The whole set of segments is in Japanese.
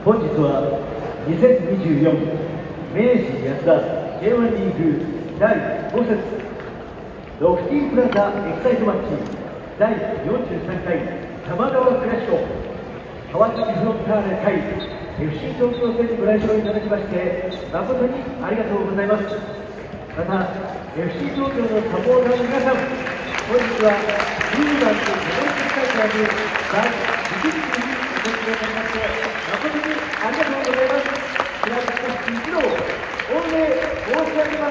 本日は2024明治安田 J1 リーグ第5節ロフティープラザエキサイトマッチ第43回多摩川クラシコ川崎フロンターレ対 FC 東京戦にご来場いただきまして誠にありがとうございます。また FC 東京のサポーターの皆さん、本日は10番と11回からに第1日にお越しくださいまして誠にありがとうございます。平塚市一同御礼申し上げます。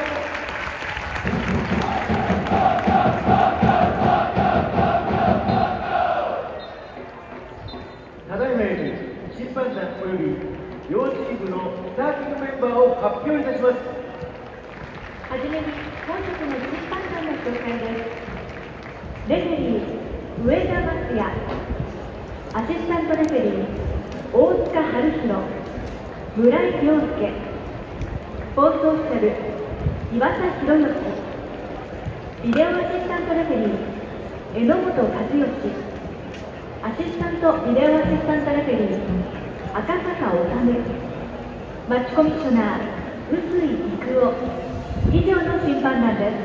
ただいまより審判団および両チームのスターティングメンバーを発表いたします。 はじめに本日の審判団の紹介です。レフェリー上田敦也、アシスタントレフェリー大塚春弘、村井亮介、放送オフィシャル岩田博之、ビデオアシスタントレフェリー榎本和義、アシスタントビデオアシスタントレフェリー赤坂治、マッチコミッショナー臼井育夫、以上の審判団です。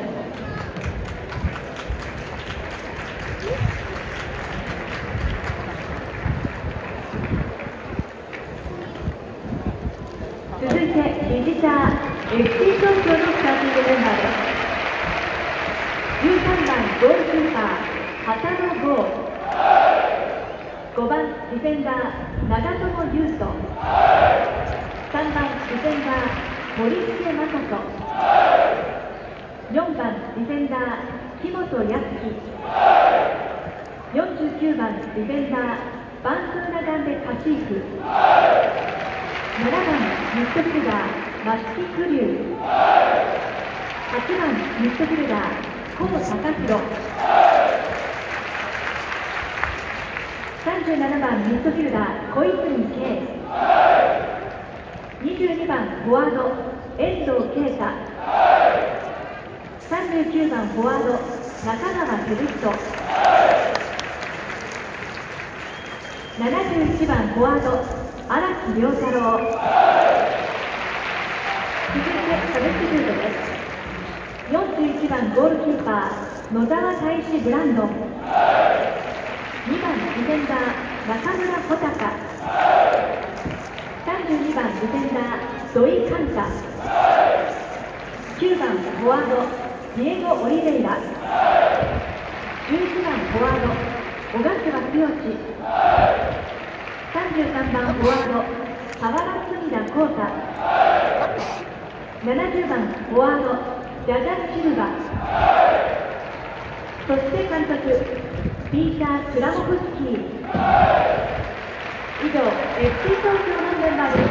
続いてビジター FC 東京のスターティングメンバーです。13番ゴールキーパー畑野剛、5番ディフェンダー長友佑都、3番ディフェンダー森重正人、4番ディフェンダー木本康樹、49番ディフェンダーバンスーナガンデカシーフ、7番ミッドフィルダー松木玖生、8番ミッドフィルダー高貴弘、37番ミッドフィルダー小泉圭、22番フォワード遠藤啓太、39番フォワード中川照人、71番フォワード荒木遼太郎。続いてサブスティュートです。41番ゴールキーパー野沢大志ブランドン、2番ディフェンダー中村穂高、32番ディフェンダー土井寛太、9番フォワードディエゴ・オリベイラ、11番フォワード小笠原剛、33番フォワード河原隅田幸太、70番フォワードジャジャ・シルバ、そして監督ピーター・クラモフスキー。以上 FC 東京のメンバーでした。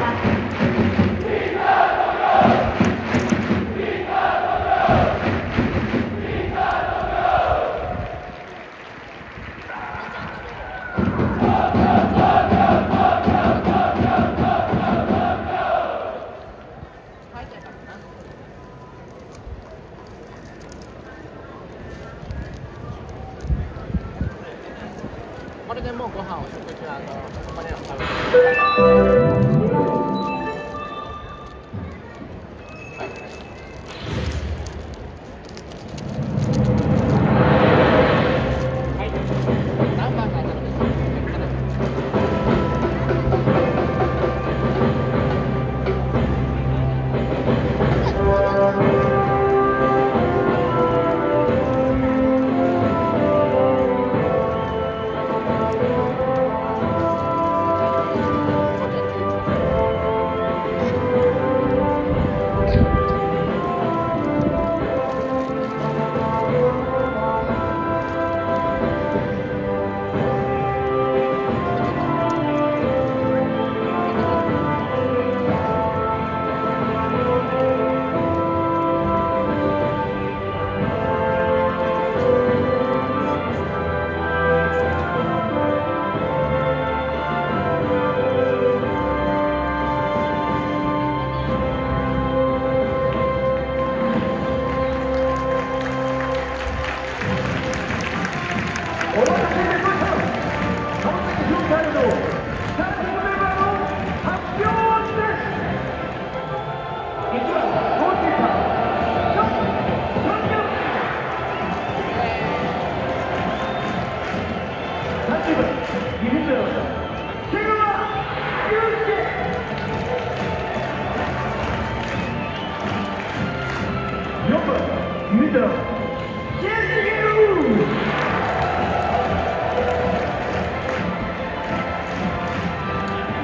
これでもうご飯を食事はそこでは食べて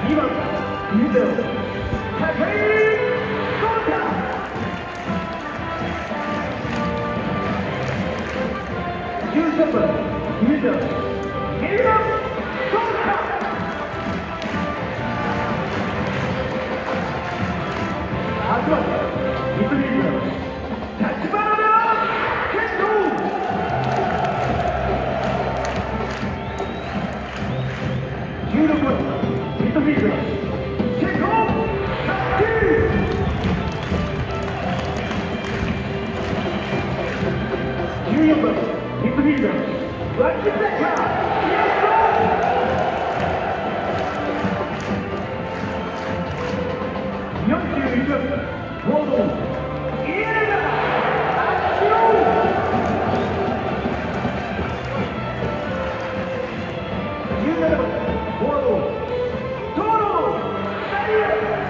2番入場高井浩太13番入場2番浩太8番ミッドフィールダー立花健人16番ミッドフィールダー瀬古勝樹14番ミッドフィールダー脇坂41番フォード家永明夫17番フォワード東野ダイヤ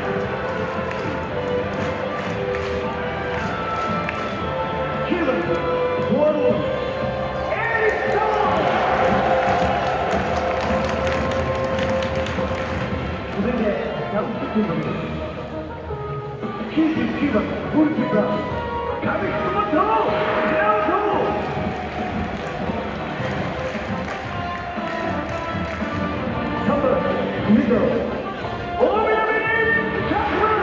9番フォワードエリッソン続いて110分のです99番ゴールキーパー上福本直人3番梅沢大南キャップ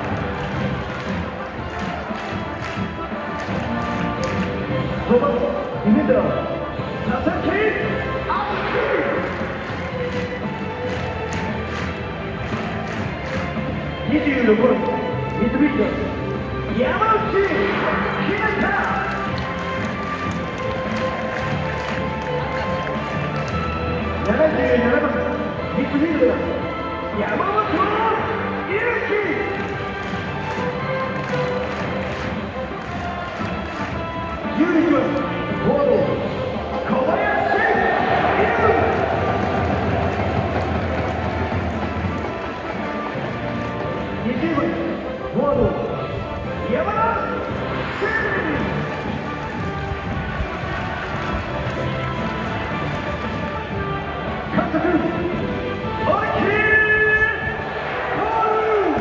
5番梅沢佐々木26番ミッドフィールダー山内日向77番ミッドフィールダー山本裕樹11番フォワード小林優20番フォワード山田真監督オリキコール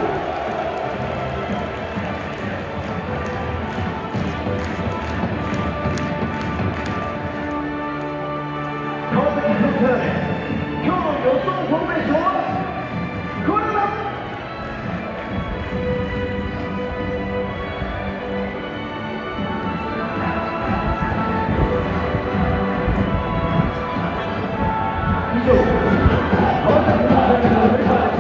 川崎フロンターレ今日の予想フォーメーションはこれだ以上、川崎フロンターレのメンバーでした。